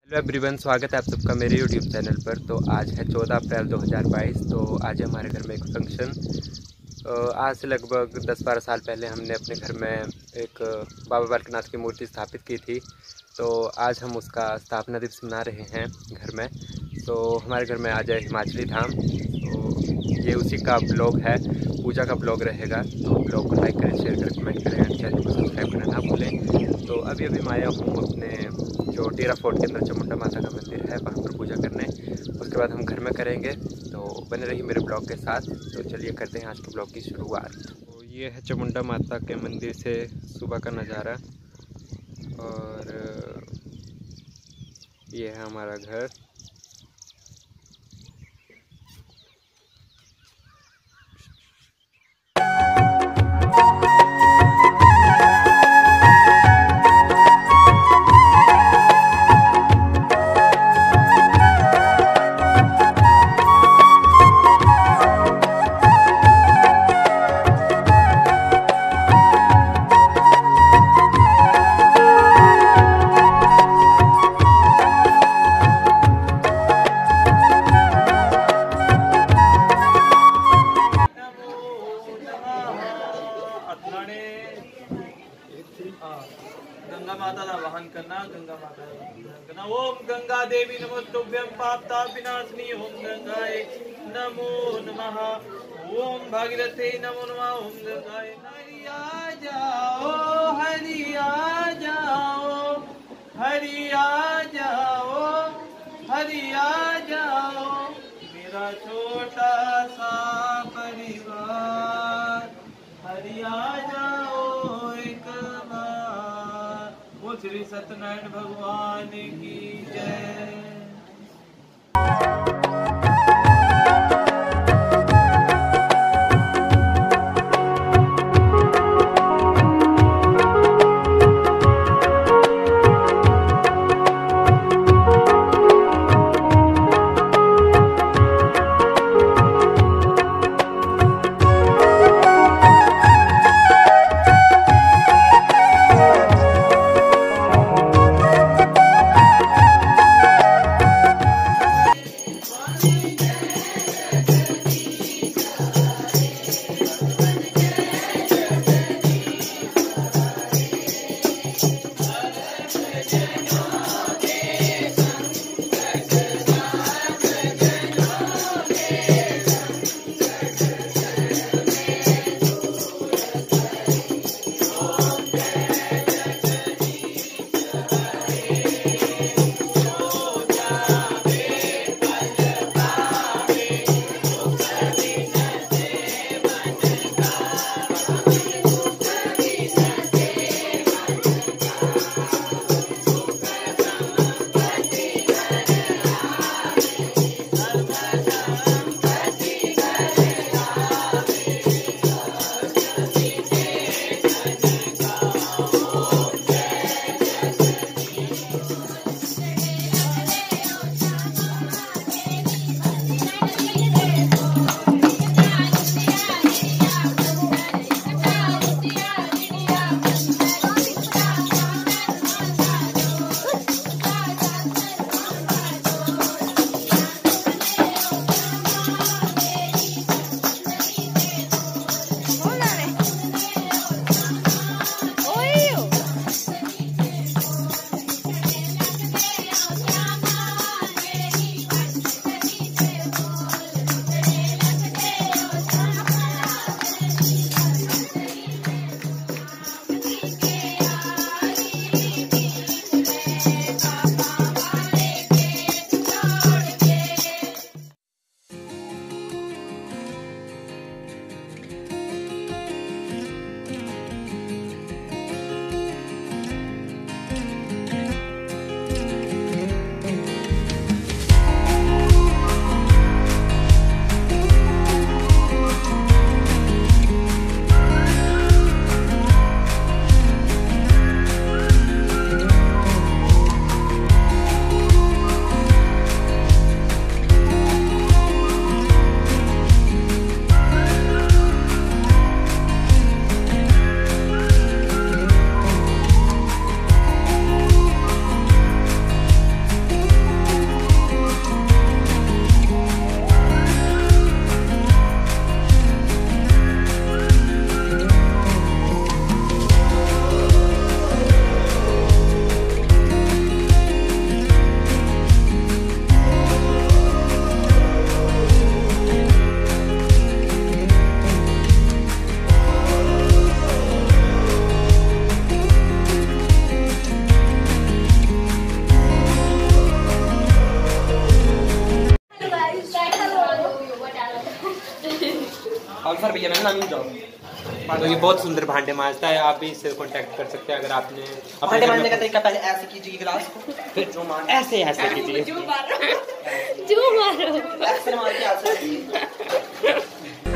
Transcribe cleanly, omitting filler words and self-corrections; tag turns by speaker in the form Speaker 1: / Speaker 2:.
Speaker 1: Hello everyone, स्वागत है आप सबका मेरे यूट्यूब चैनल पर। तो आज है 14 अप्रैल 2022। तो आज है हमारे घर में एक फंक्शन। आज से लगभग 10-12 साल पहले हमने अपने घर में एक बाबा बालकनाथ की मूर्ति स्थापित की थी। तो आज हम उसका स्थापना दिवस मना रहे हैं घर में। तो हमारे घर में आज है हिमाचली धाम। तो ये उसी का ब्लॉग है, पूजा का ब्लॉग रहेगा। तो ब्लॉग को लाइक करें, शेयर करें, कमेंट करें एंड चैनल को सब्सक्राइब करना ना भूलें। तो अभी मैं आया हूँ अपने जो टीरा फोर्ट के अंदर चामुंडा माता का मंदिर है, वहाँ पर पूजा करने। उसके बाद हम घर में करेंगे। तो बने रहिए मेरे ब्लॉग के साथ। तो चलिए करते हैं आज के ब्लॉग की शुरुआत। तो ये है चामुंडा माता के मंदिर से सुबह का नज़ारा। और ये है हमारा घर।
Speaker 2: गंगा माता का वाहन करना, गंगा माता का वाहन करना। ओम गंगा देवी नमोस्तुभ्यं पापता विनाशिनी। ओम गंगाय नमो नमः। ओम भागीरथी नमो नमः। ओम गंगाय हरिया जाओ, हरिया जाओ, हरिया जाओ, हरिया जाओ, मेरा छोटा सा परिवार हरिया जाओ एक बार। वो श्री सत्यनारायण भगवान की जय।
Speaker 3: भैया मैंने नानी जाओ।
Speaker 1: तो ये बहुत सुंदर भांडे मांजता है, आप भी इससे कांटेक्ट कर सकते हैं अगर आपने
Speaker 3: भांडे मांजने का तरीका पहले ऐसे कीजिए गिलास को, फिर जो मान
Speaker 1: ऐसे कीजिए।
Speaker 4: जो मारो
Speaker 3: ऐसे मार के ऐसे